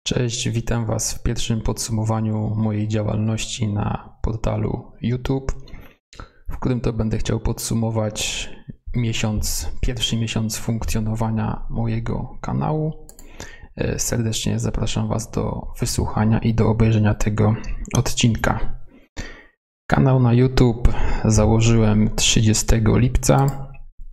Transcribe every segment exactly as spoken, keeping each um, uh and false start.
Cześć, witam Was w pierwszym podsumowaniu mojej działalności na portalu YouTube, w którym to będę chciał podsumować miesiąc, pierwszy miesiąc funkcjonowania mojego kanału. Serdecznie zapraszam Was do wysłuchania i do obejrzenia tego odcinka. Kanał na YouTube założyłem trzydziestego lipca.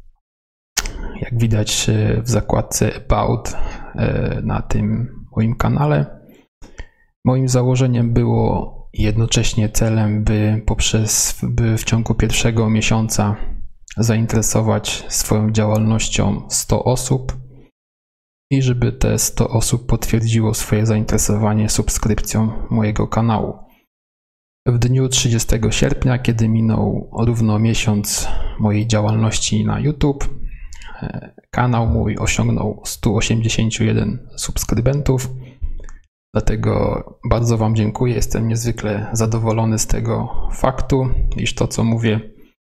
Jak widać w zakładce About na tym moim kanale. Moim założeniem było jednocześnie celem, by poprzez by w ciągu pierwszego miesiąca zainteresować swoją działalnością sto osób i żeby te sto osób potwierdziło swoje zainteresowanie subskrypcją mojego kanału. W dniu trzydziestego sierpnia, kiedy minął równo miesiąc mojej działalności na YouTube, kanał mój osiągnął sto osiemdziesiąt jeden subskrybentów, dlatego bardzo Wam dziękuję. Jestem niezwykle zadowolony z tego faktu, iż to, co mówię,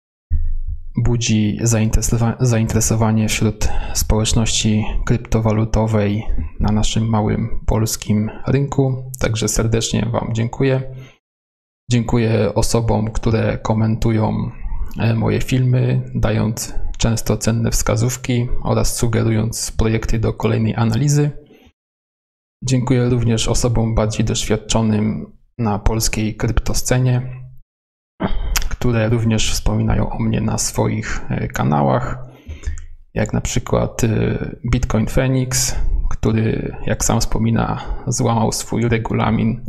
budzi zainteresowanie wśród społeczności kryptowalutowej na naszym małym polskim rynku. Także serdecznie Wam dziękuję. Dziękuję osobom, które komentują moje filmy, dając często cenne wskazówki oraz sugerując projekty do kolejnej analizy. Dziękuję również osobom bardziej doświadczonym na polskiej kryptoscenie, które również wspominają o mnie na swoich kanałach, jak na przykład Bitcoin Phoenix, który, jak sam wspomina, złamał swój regulamin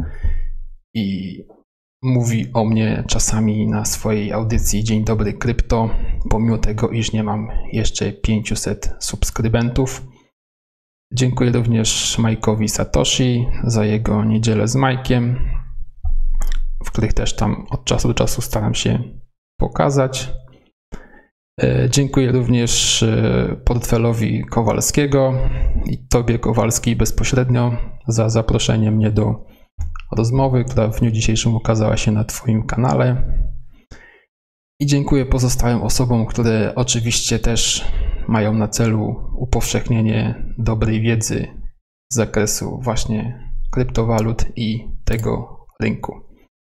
i mówi o mnie czasami na swojej audycji Dzień Dobry Krypto, pomimo tego, iż nie mam jeszcze pięciuset subskrybentów. Dziękuję również Majkowi Satoshi za jego Niedzielę z Majkiem, w których też tam od czasu do czasu staram się pokazać. Dziękuję również portfelowi Kowalskiego i Tobie, Kowalski, bezpośrednio za zaproszenie mnie do rozmowy, która w dniu dzisiejszym ukazała się na Twoim kanale. I dziękuję pozostałym osobom, które oczywiście też mają na celu upowszechnienie dobrej wiedzy z zakresu właśnie kryptowalut i tego rynku.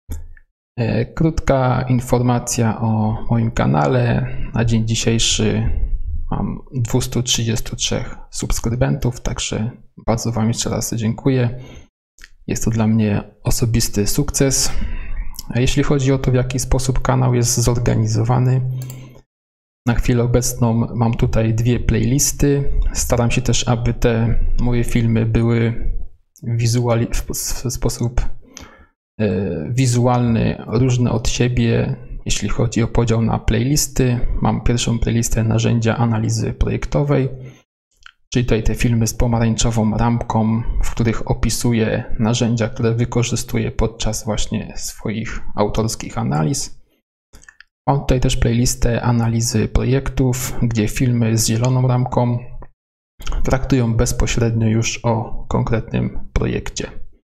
Krótka informacja o moim kanale. Na dzień dzisiejszy mam dwieście trzydzieści trzy subskrybentów, także bardzo Wam jeszcze raz dziękuję. Jest to dla mnie osobisty sukces. A jeśli chodzi o to, w jaki sposób kanał jest zorganizowany, na chwilę obecną mam tutaj dwie playlisty. Staram się też, aby te moje filmy były wizuali w sposób wizualny różne od siebie, jeśli chodzi o podział na playlisty. Mam pierwszą playlistę narzędzia analizy projektowej, czyli tutaj te filmy z pomarańczową rampką, w których opisuję narzędzia, które wykorzystuję podczas właśnie swoich autorskich analiz. Mam tutaj też playlistę analizy projektów, gdzie filmy z zieloną ramką traktują bezpośrednio już o konkretnym projekcie.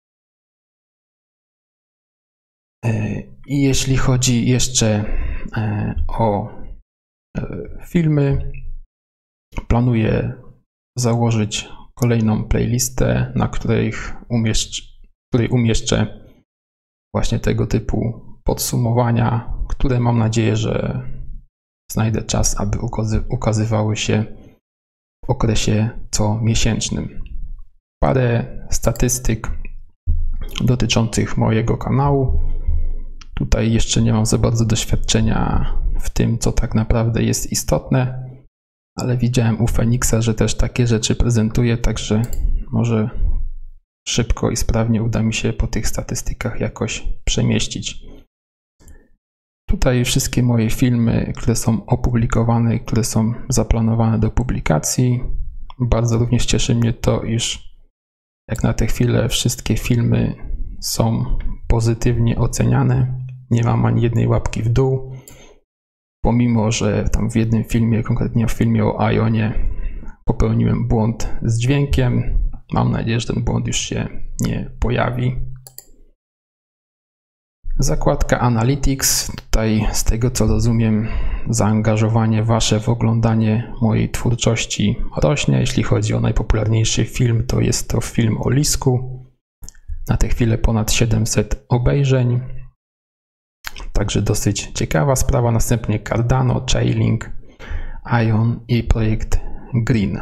I jeśli chodzi jeszcze o filmy, planuję założyć kolejną playlistę, na której umieszczę, której umieszczę właśnie tego typu podsumowania, które mam nadzieję, że znajdę czas, aby ukazywały się w okresie comiesięcznym. Parę statystyk dotyczących mojego kanału. Tutaj jeszcze nie mam za bardzo doświadczenia w tym, co tak naprawdę jest istotne, ale widziałem u Feniksa, że też takie rzeczy prezentuje, także może szybko i sprawnie uda mi się po tych statystykach jakoś przemieścić. Tutaj wszystkie moje filmy, które są opublikowane, które są zaplanowane do publikacji. Bardzo również cieszy mnie to, iż jak na tę chwilę wszystkie filmy są pozytywnie oceniane. Nie mam ani jednej łapki w dół. Pomimo, że tam w jednym filmie, konkretnie w filmie o Ionie, popełniłem błąd z dźwiękiem. Mam nadzieję, że ten błąd już się nie pojawi. Zakładka Analytics. Tutaj z tego, co rozumiem, zaangażowanie Wasze w oglądanie mojej twórczości. twórczości rośnie. Jeśli chodzi o najpopularniejszy film, to jest to film o Lisku. na tę chwilę ponad siedemset obejrzeń. Także dosyć ciekawa sprawa. Następnie Cardano, Chainlink, Ion i projekt Green.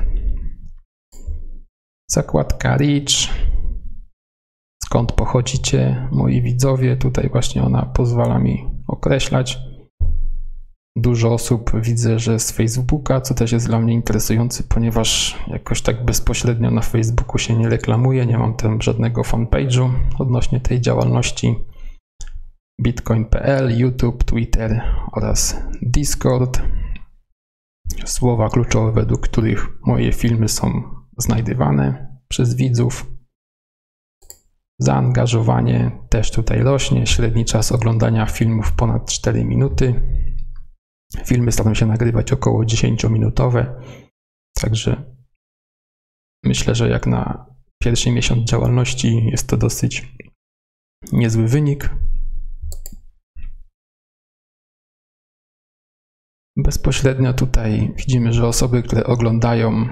Zakładka Rich. Skąd pochodzicie, moi widzowie? Tutaj właśnie ona pozwala mi określać. Dużo osób widzę, że z Facebooka, co też jest dla mnie interesujące, ponieważ jakoś tak bezpośrednio na Facebooku się nie reklamuję, nie mam tam żadnego fanpage'u odnośnie tej działalności. Bitcoin kropka p l, YouTube, Twitter oraz Discord. Słowa kluczowe, według których moje filmy są znajdywane przez widzów. Zaangażowanie też tutaj rośnie. Średni czas oglądania filmów ponad cztery minuty. Filmy staram się nagrywać około dziesięciominutowe. Także myślę, że jak na pierwszy miesiąc działalności jest to dosyć niezły wynik. Bezpośrednio tutaj widzimy, że osoby, które oglądają,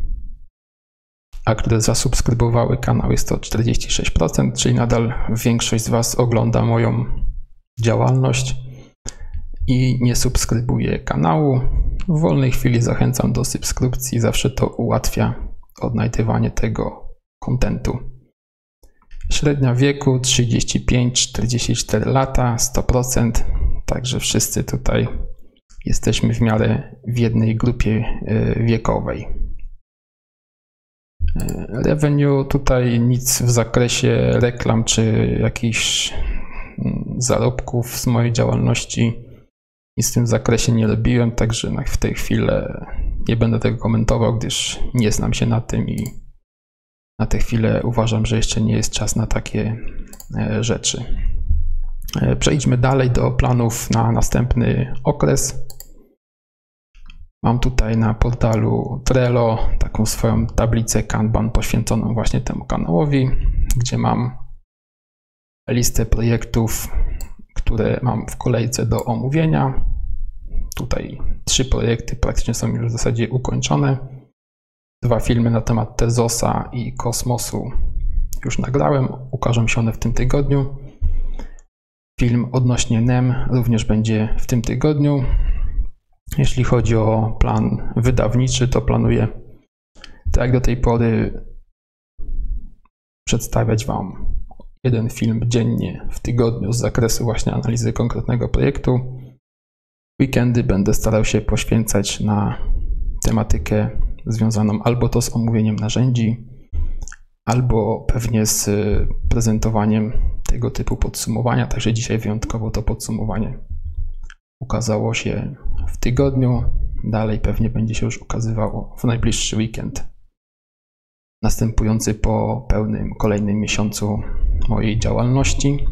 a które zasubskrybowały kanał, jest to czterdzieści sześć procent, czyli nadal większość z Was ogląda moją działalność i nie subskrybuje kanału. W wolnej chwili zachęcam do subskrypcji, zawsze to ułatwia odnajdywanie tego kontentu. Średnia wieku trzydzieści pięć czterdzieści cztery lata, sto procent, także wszyscy tutaj jesteśmy w miarę w jednej grupie wiekowej. Revenue tutaj nic w zakresie reklam czy jakichś zarobków z mojej działalności nic w tym zakresie nie robiłem, także w tej chwili nie będę tego komentował, gdyż nie znam się na tym i na tę chwilę uważam, że jeszcze nie jest czas na takie rzeczy. Przejdźmy dalej do planów na następny okres. Mam tutaj na portalu Trello taką swoją tablicę Kanban poświęconą właśnie temu kanałowi, gdzie mam listę projektów, które mam w kolejce do omówienia. Tutaj trzy projekty praktycznie są już w zasadzie ukończone. Dwa filmy na temat Tezosa i kosmosu już nagrałem, ukażą się one w tym tygodniu. Film odnośnie N E M również będzie w tym tygodniu. Jeśli chodzi o plan wydawniczy, to planuję, tak jak do tej pory, przedstawiać Wam jeden film dziennie w tygodniu z zakresu właśnie analizy konkretnego projektu. Weekendy będę starał się poświęcać na tematykę związaną albo to z omówieniem narzędzi, albo pewnie z prezentowaniem tego typu podsumowania. Także dzisiaj wyjątkowo to podsumowanie ukazało się w tygodniu. Dalej pewnie będzie się już ukazywało w najbliższy weekend, następujący po pełnym kolejnym miesiącu mojej działalności.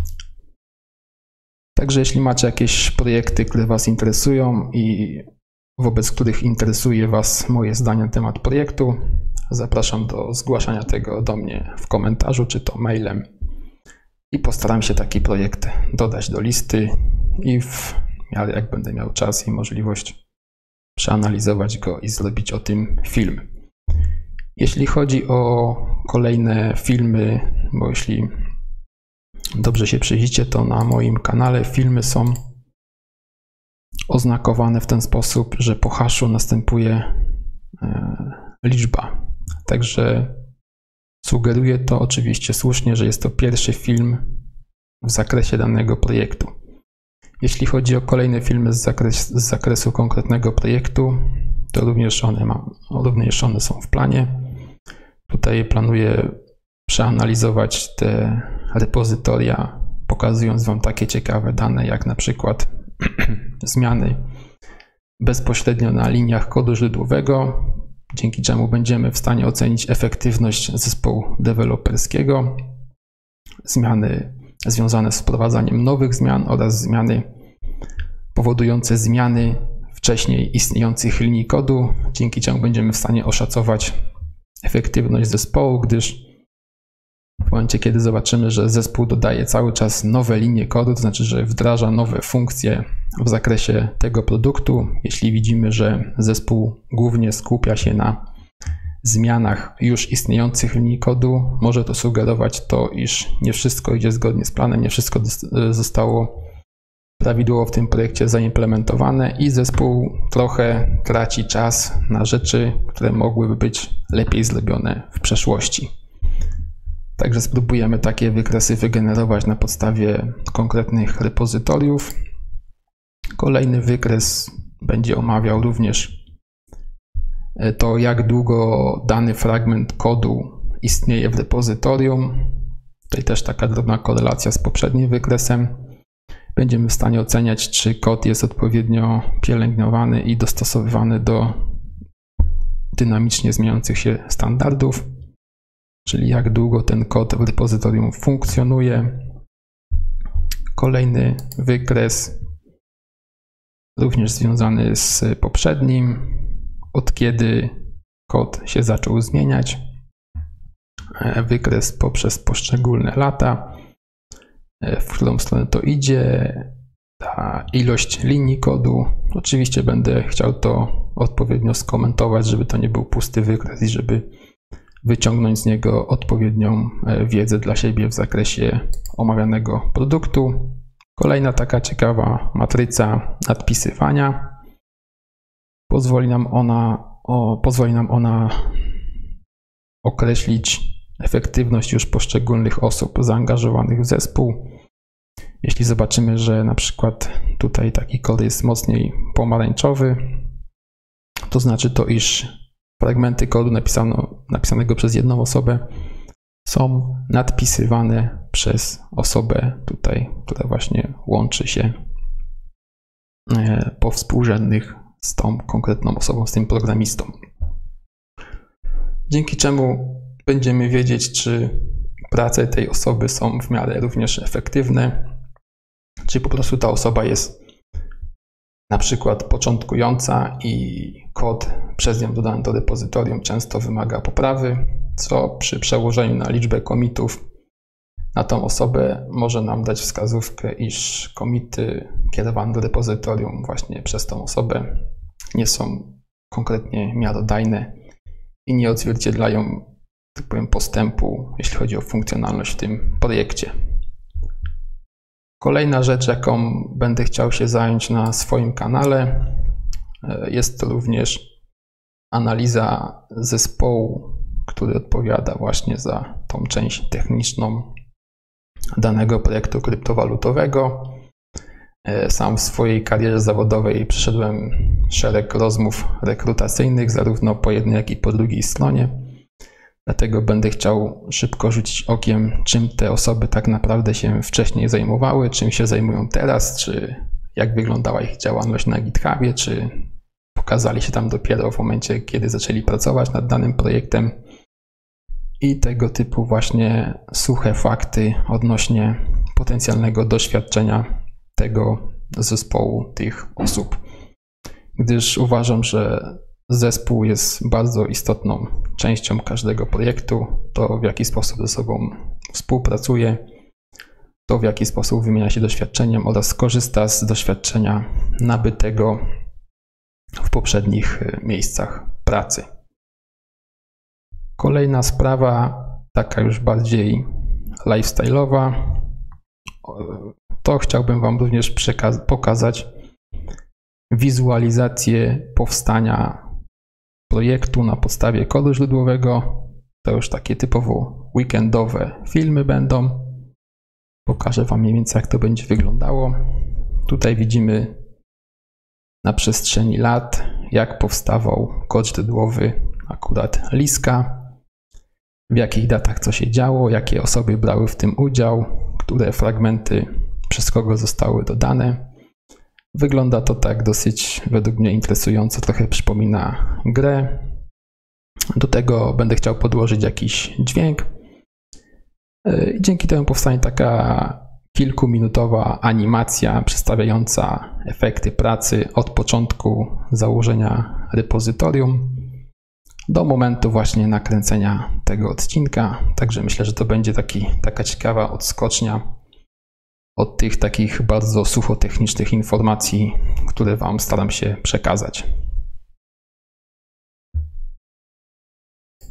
Także jeśli macie jakieś projekty, które Was interesują i wobec których interesuje Was moje zdanie na temat projektu, zapraszam do zgłaszania tego do mnie w komentarzu, czy to mailem, i postaram się taki projekt dodać do listy i w miarę jak będę miał czas i możliwość przeanalizować go i zrobić o tym film. Jeśli chodzi o kolejne filmy, bo jeśli dobrze się przyjrzycie, to na moim kanale filmy są oznakowane w ten sposób, że po haszu następuje liczba. Także sugeruje to oczywiście słusznie, że jest to pierwszy film w zakresie danego projektu. Jeśli chodzi o kolejne filmy z, zakres, z zakresu konkretnego projektu, to również one, mam, również one są w planie. Tutaj planuję przeanalizować te repozytoria, pokazując Wam takie ciekawe dane, jak na przykład zmiany bezpośrednio na liniach kodu źródłowego, dzięki czemu będziemy w stanie ocenić efektywność zespołu deweloperskiego, zmiany związane z wprowadzaniem nowych zmian oraz zmiany powodujące zmiany wcześniej istniejących linii kodu, dzięki czemu będziemy w stanie oszacować efektywność zespołu, gdyż w momencie, kiedy zobaczymy, że zespół dodaje cały czas nowe linie kodu, to znaczy, że wdraża nowe funkcje w zakresie tego produktu, jeśli widzimy, że zespół głównie skupia się na zmianach już istniejących linii kodu, może to sugerować to, iż nie wszystko idzie zgodnie z planem, nie wszystko zostało prawidłowo w tym projekcie zaimplementowane i zespół trochę traci czas na rzeczy, które mogłyby być lepiej zrobione w przeszłości. Także spróbujemy takie wykresy wygenerować na podstawie konkretnych repozytoriów. Kolejny wykres będzie omawiał również to, jak długo dany fragment kodu istnieje w repozytorium. Tutaj też taka drobna korelacja z poprzednim wykresem. Będziemy w stanie oceniać, czy kod jest odpowiednio pielęgnowany i dostosowywany do dynamicznie zmieniających się standardów, czyli jak długo ten kod w repozytorium funkcjonuje. Kolejny wykres, również związany z poprzednim, od kiedy kod się zaczął zmieniać. Wykres poprzez poszczególne lata, w którą stronę to idzie, ta ilość linii kodu. Oczywiście będę chciał to odpowiednio skomentować, żeby to nie był pusty wykres i żeby wyciągnąć z niego odpowiednią wiedzę dla siebie w zakresie omawianego produktu. Kolejna taka ciekawa matryca nadpisywania. Pozwoli nam ona, o, pozwoli nam ona określić efektywność już poszczególnych osób zaangażowanych w zespół. Jeśli zobaczymy, że na przykład tutaj taki kod jest mocniej pomarańczowy, to znaczy to, iż fragmenty kodu napisano, napisanego przez jedną osobę są nadpisywane przez osobę tutaj, która właśnie łączy się po współrzędnych z tą konkretną osobą, z tym programistą. Dzięki czemu będziemy wiedzieć, czy prace tej osoby są w miarę również efektywne, czy po prostu ta osoba jest na przykład początkująca i kod przez nią dodany do repozytorium często wymaga poprawy, co przy przełożeniu na liczbę commitów na tą osobę może nam dać wskazówkę, iż commity kierowane do repozytorium właśnie przez tą osobę nie są konkretnie miarodajne i nie odzwierciedlają, tak powiem, postępu, jeśli chodzi o funkcjonalność w tym projekcie. Kolejna rzecz, jaką będę chciał się zająć na swoim kanale, jest to również analiza zespołu, który odpowiada właśnie za tą część techniczną danego projektu kryptowalutowego. Sam w swojej karierze zawodowej przeszedłem szereg rozmów rekrutacyjnych, zarówno po jednej, jak i po drugiej stronie. Dlatego będę chciał szybko rzucić okiem, czym te osoby tak naprawdę się wcześniej zajmowały, czym się zajmują teraz, czy jak wyglądała ich działalność na GitHubie, czy pokazali się tam dopiero w momencie, kiedy zaczęli pracować nad danym projektem i tego typu właśnie suche fakty odnośnie potencjalnego doświadczenia tego zespołu, tych osób. Gdyż uważam, że zespół jest bardzo istotną częścią każdego projektu. To, w jaki sposób ze sobą współpracuje, to, w jaki sposób wymienia się doświadczeniem oraz korzysta z doświadczenia nabytego w poprzednich miejscach pracy. Kolejna sprawa, taka już bardziej lifestyle'owa, to chciałbym Wam również pokazać wizualizację powstania projektu na podstawie kodu źródłowego. To już takie typowo weekendowe filmy będą. Pokażę Wam mniej więcej, jak to będzie wyglądało. Tutaj widzimy na przestrzeni lat, jak powstawał kod źródłowy akurat Liska, w jakich datach co się działo, jakie osoby brały w tym udział, które fragmenty przez kogo zostały dodane. Wygląda to tak dosyć, według mnie, interesująco, trochę przypomina grę. Do tego będę chciał podłożyć jakiś dźwięk. I dzięki temu powstanie taka kilkuminutowa animacja przedstawiająca efekty pracy od początku założenia repozytorium do momentu właśnie nakręcenia tego odcinka. Także myślę, że to będzie taki, taka ciekawa odskocznia od tych takich bardzo suchotechnicznych informacji, które Wam staram się przekazać.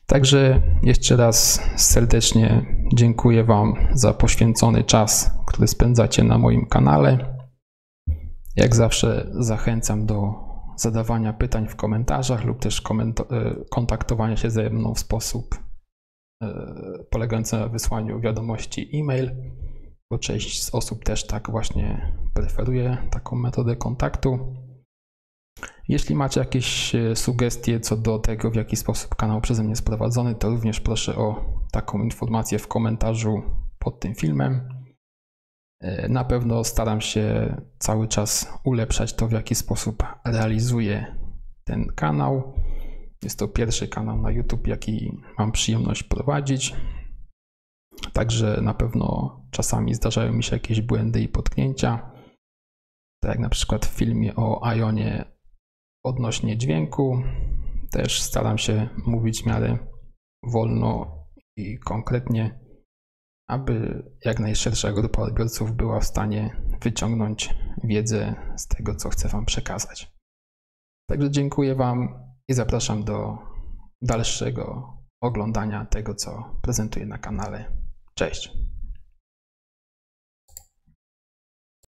Także jeszcze raz serdecznie dziękuję Wam za poświęcony czas, który spędzacie na moim kanale. Jak zawsze zachęcam do zadawania pytań w komentarzach lub też kontaktowania się ze mną w sposób polegający na wysłaniu wiadomości e-mail, bo część z osób też tak właśnie preferuje taką metodę kontaktu. Jeśli macie jakieś sugestie co do tego, w jaki sposób kanał przeze mnie jest prowadzony, to również proszę o taką informację w komentarzu pod tym filmem. Na pewno staram się cały czas ulepszać to, w jaki sposób realizuję ten kanał. Jest to pierwszy kanał na YouTube, jaki mam przyjemność prowadzić. Także na pewno czasami zdarzają mi się jakieś błędy i potknięcia. Tak jak na przykład w filmie o Ionie odnośnie dźwięku. Też staram się mówić w miarę wolno i konkretnie, aby jak najszersza grupa odbiorców była w stanie wyciągnąć wiedzę z tego, co chcę Wam przekazać. Także dziękuję Wam i zapraszam do dalszego oglądania tego, co prezentuję na kanale. Cześć!